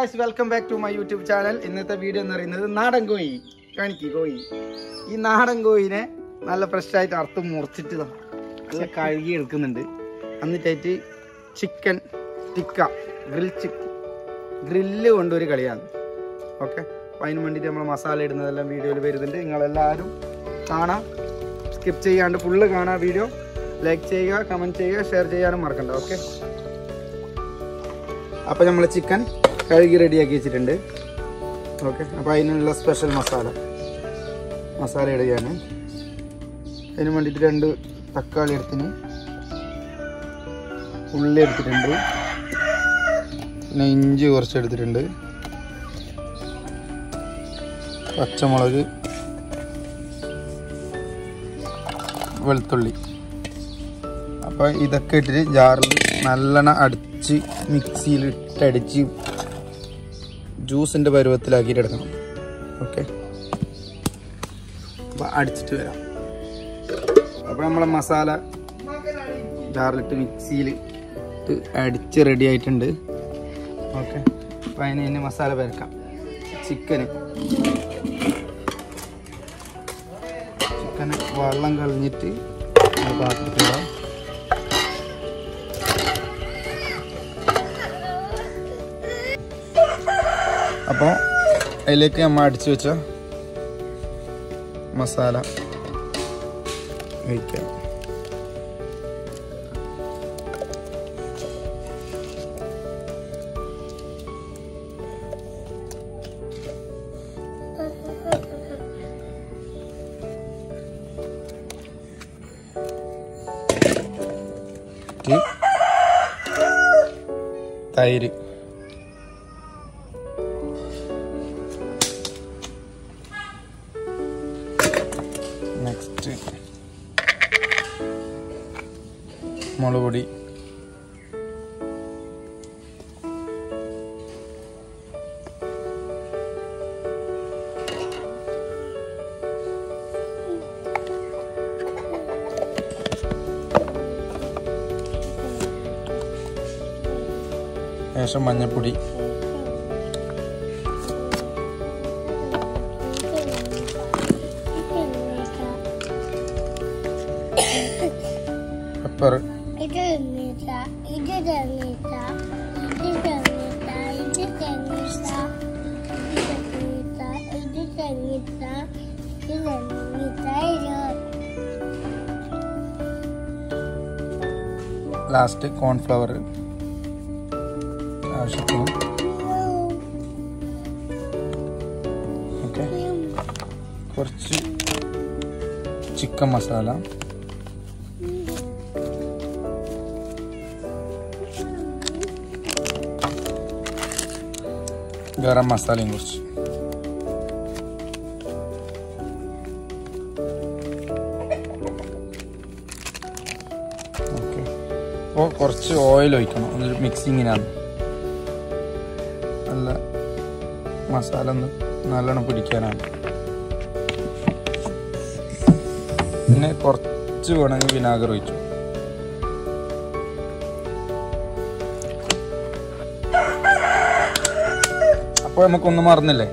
Guys, welcome back to my YouTube channel. ഇന്നത്തെ video എന്ന് പറയുന്നത് നാടൻ കോഴി. കോഴി ഈ നാടൻ കോഴിനെ നല്ല ഫ്രഷായിട്ട് അറുത്ത് മുറിച്ചിട്ട് നല്ല കഴുകി എടുക്കുന്നുണ്ട്. എന്നിട്ടായിട്ട് ചിക്കൻ ടിക്ക ഗ്രില്ല് കൊണ്ടൊരു കളിയാണ്. ഓക്കെ, അപ്പോൾ അതിന് വേണ്ടിയിട്ട് നമ്മൾ മസാല ഇടുന്നതെല്ലാം വീഡിയോയിൽ വരുന്നുണ്ട്. നിങ്ങളെല്ലാവരും കാണാം, സ്കിപ്പ് ചെയ്യാണ്ട് ഫുള്ള് കാണാം. വീഡിയോ ലൈക്ക് ചെയ്യുക, കമൻറ്റ് ചെയ്യുക, ഷെയർ ചെയ്യാനും മറക്കണ്ട. ഓക്കെ, അപ്പോൾ നമ്മൾ ചിക്കൻ കഴുകി റെഡിയാക്കി വെച്ചിട്ടുണ്ട്. ഓക്കെ, അപ്പോൾ അതിനുള്ള സ്പെഷ്യൽ മസാല ഇടുകയാണ്. അതിന് വേണ്ടിയിട്ട് 2 തക്കാളി എടുത്തിന്, ഉള്ളി എടുത്തിട്ടുണ്ട്, പിന്നെ ഇഞ്ചി കുറച്ച് എടുത്തിട്ടുണ്ട്, പച്ചമുളക്, വെളുത്തുള്ളി. അപ്പോൾ ഇതൊക്കെ ഇട്ടിട്ട് ജാറിൽ നല്ലോണം അടിച്ച് മിക്സിയിൽ ഇട്ടടിച്ച് ജ്യൂസിൻ്റെ പരുവത്തിലാക്കിയിട്ട് എടുക്കണം. ഓക്കെ, അപ്പോൾ അടിച്ചിട്ട് വരാം. അപ്പോൾ നമ്മളെ മസാല ജാറിലിട്ട് മിക്സിയിൽ ഇട്ട് അടിച്ച് റെഡി ആയിട്ടുണ്ട്. ഓക്കെ, അപ്പോൾ അതിന് മസാല പരക്കാം. ചിക്കന് വെള്ളം കളഞ്ഞിട്ട് പാത്രത്തിലിടാം. അപ്പോൾ അതിലേക്ക് നമ്മൾ അടിച്ചു വെച്ച മസാല ഒഴിക്കാം. തൈര്, നെക്സ്റ്റ് മുളക് പൊടി, ശേഷം മഞ്ഞൾപ്പൊടി, പെപ്പർ, ലാസ്റ്റ് കോൺഫ്ലവർ ആവശ്യത്തിന്. ഓക്കെ, കുറച്ച് ചിക്കൻ മസാല, ഗരം മസാലയും കുറച്ച്. ഓക്കെ, അപ്പോൾ കുറച്ച് ഓയിൽ ഒഴിക്കണം. അതൊരു മിക്സിങ്ങിനാണ്. നല്ല മസാല ഒന്ന് നല്ലോണം പിടിക്കാനാണ്. പിന്നെ കുറച്ച് വേണമെങ്കിൽ വിനാഗർ ഒഴിച്ചു. അപ്പോൾ നമുക്കൊന്നും മറന്നില്ലേ,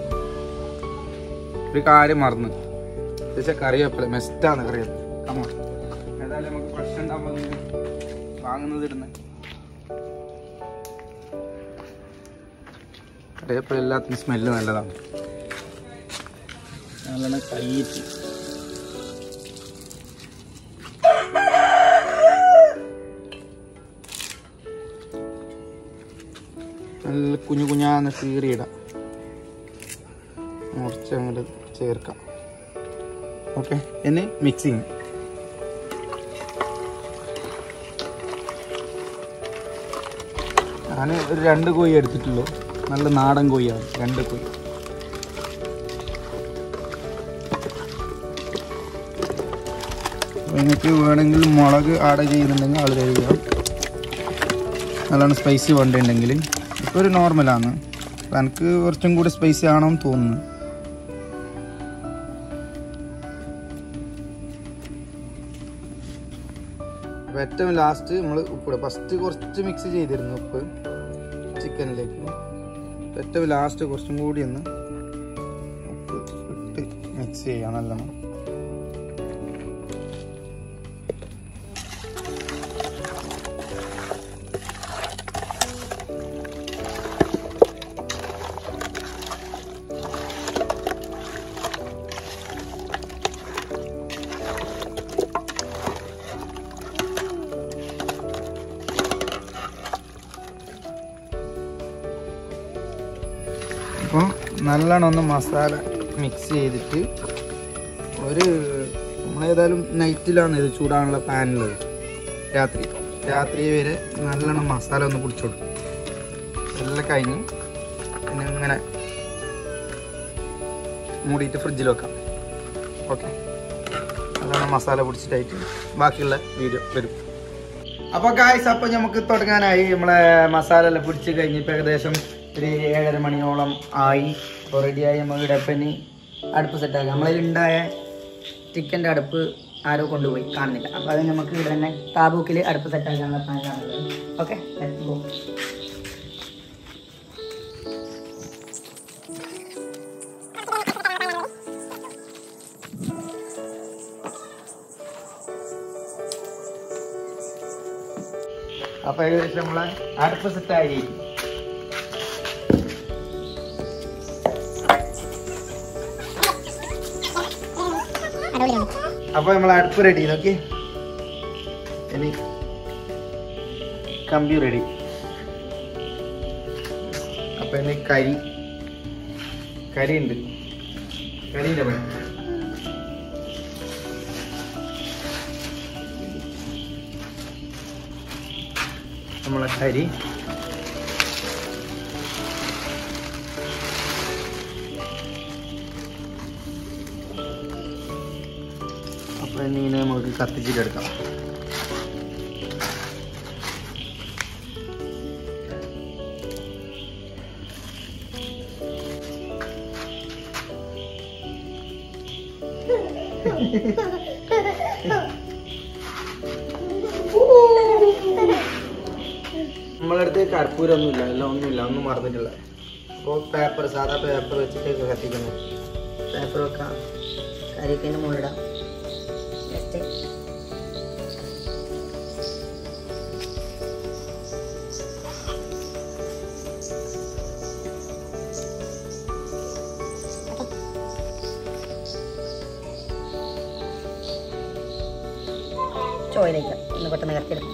ഒരു കാര്യം മറന്ന് വെച്ചാൽ കറിവേപ്പില മെസ്റ്റാണ്. കറിവേപ്പില കമ്മ ഏതായാലും നമുക്ക് ഫ്രഷ് ഉണ്ടാകുമ്പോൾ വാങ്ങുന്നത് ഇടുന്നത്. കറിവേപ്പില എല്ലാത്തിനും സ്മെല്ല് നല്ലതാണ്. നല്ലോണം കൈയിട്ട് നല്ല കുഞ്ഞാന്ന് കീറിയിടാം, മുറിച്ച് അങ്ങോട്ട് ചേർക്കാം. ഓക്കെ, ഇനി മിക്സിങ്. ഞാൻ ഒരു 2 കോഴി എടുത്തിട്ടുള്ളൂ. നല്ല നാടൻ കോഴിയാണ്, 2 കോഴി. എനിക്ക് വേണമെങ്കിൽ മുളക് ആഡ് ചെയ്യുന്നുണ്ടെങ്കിൽ അത് കഴിയാം. നല്ലോണം സ്പൈസി വേണ്ടിയിട്ടുണ്ടെങ്കിൽ. ഇപ്പോൾ ഒരു നോർമലാണ്, എനിക്ക് കുറച്ചും കൂടി സ്പൈസി ആണെന്ന് തോന്നുന്നു. അപ്പോൾ ഏറ്റവും ലാസ്റ്റ് നമ്മൾ ഉപ്പിടുക. ഫസ്റ്റ് കുറച്ച് മിക്സ് ചെയ്തിരുന്നു ഉപ്പ് ചിക്കനിലേക്ക്. ഏറ്റവും ലാസ്റ്റ് കുറച്ചും കൂടി ഒന്ന് ഉപ്പ് ഇട്ട് മിക്സ് ചെയ്യാം നല്ലോണം. അപ്പോൾ നല്ലോണം ഒന്ന് മസാല മിക്സ് ചെയ്തിട്ട് നമ്മളേതായാലും നൈറ്റിലാണ് ഇത് ചൂടാനുള്ള പാനുള്ളത്. രാത്രി വരെ നല്ലോണം മസാല ഒന്ന് പിടിച്ചു കൊടുക്കും. എല്ലാം കഴിഞ്ഞ് പിന്നെ ഇങ്ങനെ മൂടിയിട്ട് ഫ്രിഡ്ജിൽ വെക്കാം. ഓക്കെ, നല്ലോണം മസാല പിടിച്ചിട്ടായിട്ട് ബാക്കിയുള്ള വീഡിയോ വരും. അപ്പോൾ ഗായ്സ്, അപ്പോൾ നമുക്ക് തുടങ്ങാനായി. നമ്മളെ മസാല എല്ലാം പിടിച്ച് കഴിഞ്ഞിപ്പോൾ ഏകദേശം ഒരു 7:30 മണിയോളം ആയി. അപ്പോൾ റെഡിയായി. നമ്മൾ ഇടപ്പനി അടുപ്പ് സെറ്റാക്കാം. നമ്മളിലുണ്ടായ ചിക്കൻ്റെ അടുപ്പ് ആരോ കൊണ്ടുപോയി കാണുന്നില്ല. അപ്പോൾ അത് നമുക്ക് ഇവിടെ തന്നെ താബൂക്കിൽ അടുപ്പ് സെറ്റാക്കാനുള്ള പ്ലാൻ കാണുന്നത്. Okay, let's go. അപ്പോൾ ഏകദേശം നമ്മളെ അടുപ്പ് സെറ്റായി. അപ്പോൾ നമ്മൾ അടുപ്പ് റെഡി. നോക്കി, ഇനി കമ്പി റെഡി. അപ്പോൾ ഇനി കരി ഉണ്ട്. കരിൻ്റെ പണി. നമ്മളെ കരി അപ്പോൾ ഇങ്ങനെ നമുക്ക് കത്തിച്ചിട്ടെടുക്കാം. നമ്മളടുത്ത് കർപ്പൂരൊന്നുമില്ല, എല്ലാം ഒന്നും മറന്നിട്ടില്ല. അപ്പോൾ സാധാ പേപ്പർ വെച്ചിട്ട് കത്തിക്കുന്നത്. പേപ്പർ വെക്കാം, കരിക്കതിന് മുകളിടാം. ചോയിലേക്ക് ഒന്ന് പെട്ടെന്ന് കത്തിയെടുക്കും.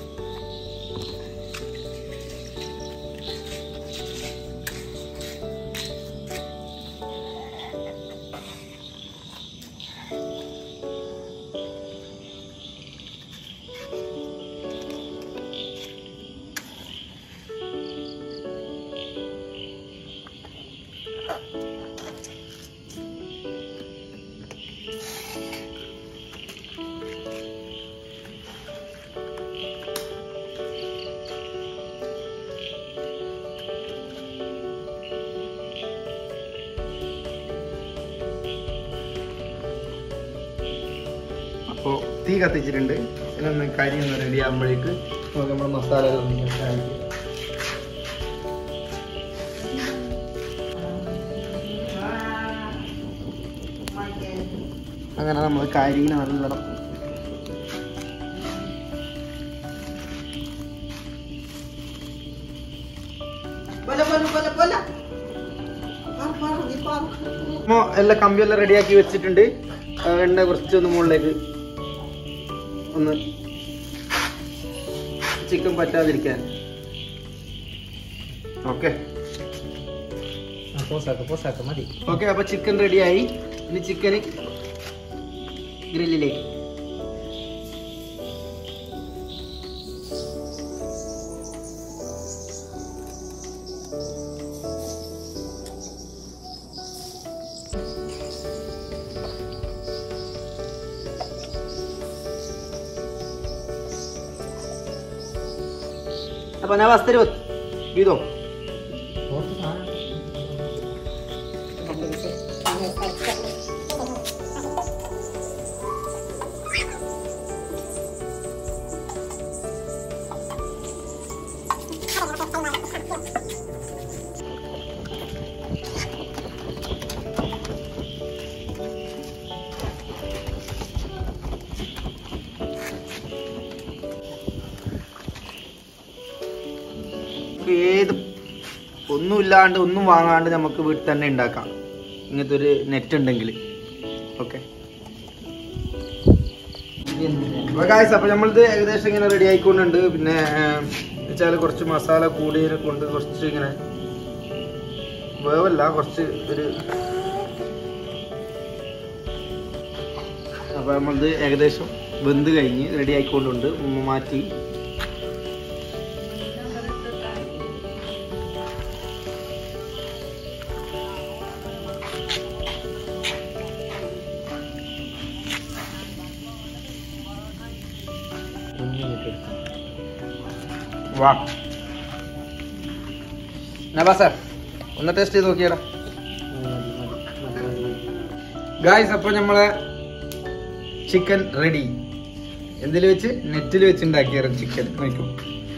അപ്പോൾ തീ കത്തിച്ചിട്ടുണ്ട്. ഇതിനൊന്ന് കരി ഒന്ന് റെഡി ആകുമ്പോഴേക്ക് നമ്മൾ മസാല അങ്ങനെ നമ്മൾ കരിനെ നല്ലോണം എല്ലാ കമ്പിയെല്ലാം റെഡിയാക്കി വെച്ചിട്ടുണ്ട്. എണ്ണ കുറച്ചൊന്ന് മുകളിലേക്ക് ഒന്ന് ചിക്കൻ പറ്റാതിരിക്കാൻ. ഓക്കെ മതി. ഓക്കെ, അപ്പൊ ചിക്കൻ റെഡിയായി. ഇനി ചിക്കന് ഗ്രില്ലിലേക്ക്. apa nawas terus gitu. നമുക്ക് ഒന്നുമില്ലാണ്ട് ഒന്നും വാങ്ങാണ്ട് നമുക്ക് വീട്ടിൽ തന്നെ ഉണ്ടാക്കാം, ഇങ്ങനത്തെ ഒരു നെറ്റ് ഉണ്ടെങ്കിൽ. ഓക്കെ അപ്പോൾ നമ്മളിത് ഏകദേശം ഇങ്ങനെ റെഡി ആയിക്കൊണ്ടുണ്ട്. പിന്നെ വെച്ചാൽ കുറച്ച് മസാല കൂടിയതിനെ കൊണ്ട് കുറച്ച് ഇങ്ങനെ വേവല്ല, കുറച്ച് ഒരു. അപ്പോൾ നമ്മളിത് ഏകദേശം വെന്ത് കഴിഞ്ഞ് റെഡി ആയിക്കൊണ്ടുണ്ട്. മാറ്റി വാ നവാസർ ഒന്ന് ടേസ്റ്റ് ചെയ്ത് നോക്കിയാടാ ഗായ്സ്. അപ്പോൾ നമ്മളെ ചിക്കൻ റെഡി. എന്തിൽ വെച്ച്? നെറ്റിൽ വെച്ച് ഉണ്ടാക്കിയ ചിക്കൻ. നോക്കും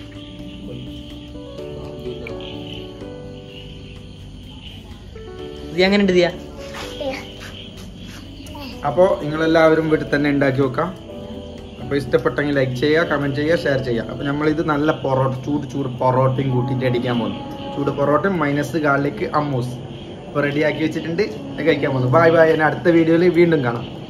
എങ്ങനെയുണ്ട് ദിയ? അപ്പോൾ നിങ്ങളെല്ലാവരും വീട്ടിൽ തന്നെ ഉണ്ടാക്കി നോക്കാം. അപ്പോൾ ഇഷ്ടപ്പെട്ടെങ്കിൽ ലൈക്ക് ചെയ്യുക, കമൻറ്റ് ചെയ്യുക, ഷെയർ ചെയ്യുക. അപ്പോൾ നമ്മളിത് നല്ല പൊറോട്ട, ചൂട് പൊറോട്ടയും കൂട്ടിയിട്ട് അടിക്കാൻ പോകുന്നു. ചൂട് പൊറോട്ടയും മൈനസ് ഗാർലിക് അമ്മൂസ് ഇപ്പോൾ റെഡിയാക്കി വെച്ചിട്ടുണ്ട്, കഴിക്കാൻ പോകുന്നു. Bye bye. അടുത്ത വീഡിയോയിൽ വീണ്ടും കാണാം.